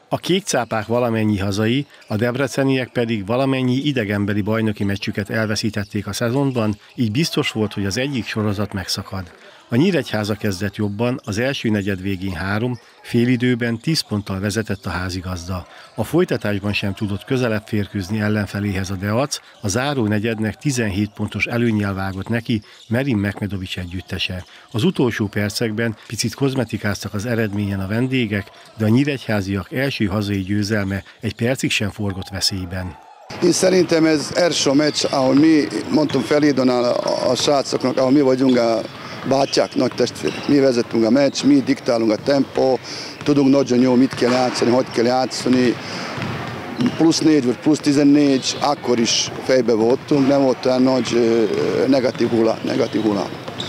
A kékcápák valamennyi hazai, a debreceniek pedig valamennyi idegenbeli bajnoki meccsüket elveszítették a szezonban, így biztos volt, hogy az egyik sorozat megszakad. A Nyíregyháza kezdett jobban, az első negyed végén 3, félidőben 10 ponttal vezetett a házigazda. A folytatásban sem tudott közelebb férkőzni ellenfeléhez a Deac, a záró negyednek 17 pontos előnnyel vágott neki Merin Mekmedovics együttese. Az utolsó percekben picit kozmetikáztak az eredményen a vendégek, de a nyíregyháziak első hazai győzelme egy percig sem forgott veszélyben. Én szerintem ez első meccs, ahol mi, mondtam Felidon a srácoknak, ahol mi vagyunk a bátyák, nagy testvérek. Mi vezetünk a meccs, mi diktálunk a tempó, tudunk nagyon jó, mit kell játszani, hogy kell játszani. Plusz 4 vagy plusz 14, akkor is fejbe voltunk, nem volt olyan nagy negatív hullám.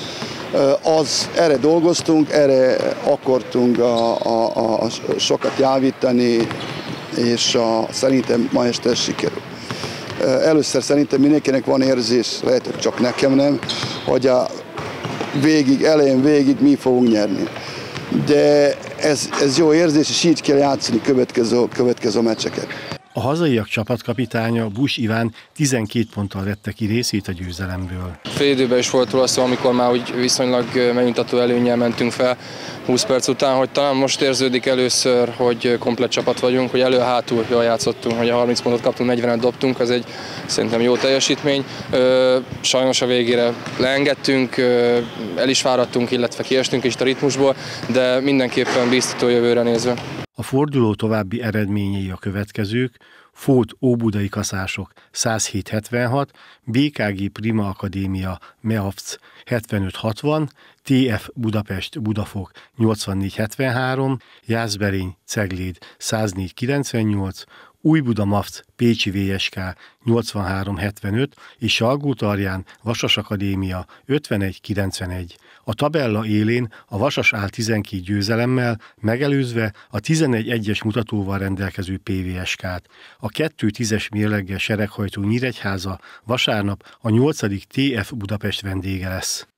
Erre dolgoztunk, erre akartunk sokat javítani, és szerintem ma este sikerül. Először szerintem mindenkinek van érzés, lehet, hogy csak nekem nem, hogy elején végig mi fogunk nyerni. De ez jó érzés, és így kell játszani következő meccseket. A hazaiak csapatkapitánya, Busch Iván 12 ponttal vette ki részét a győzelemből. Félidőben is volt róla szó, amikor már úgy viszonylag megnyugtató előnnyel mentünk fel 20 perc után, hogy talán most érződik először, hogy komplett csapat vagyunk, hogy elő-hátul jól játszottunk, hogy a 30 pontot kaptunk, 40-et dobtunk, ez egy szerintem jó teljesítmény. Sajnos a végére leengedtünk, el is fáradtunk, illetve kiestünk is a ritmusból, de mindenképpen bíztató jövőre nézve. A forduló további eredményei a következők: Fót Óbudai Kaszások 107-76, BKG Prima Akadémia Mehavc 75-60, TF Budapest Budafok 84-73, Jászberény Cegléd 104-98, Újbuda Mavc Pécsi VSK 83-75 és Salgótarján Vasas Akadémia 51-91. A tabella élén a Vasas áll 12 győzelemmel, megelőzve a 11-1-es mutatóval rendelkező PVSK-t. A 2-10-es mérleggel sereghajtó Nyíregyháza vasárnap a 8. TF Budapest vendége lesz.